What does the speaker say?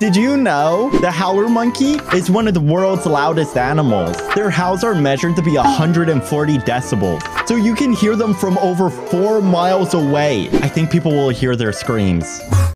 Did you know the howler monkey is one of the world's loudest animals? Their howls are measured to be 140 decibels, so you can hear them from over 4 miles away. I think people will hear their screams.